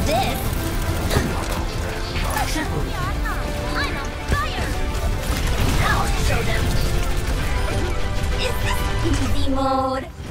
this. I'm on fire. I'll show them. Is this easy mode?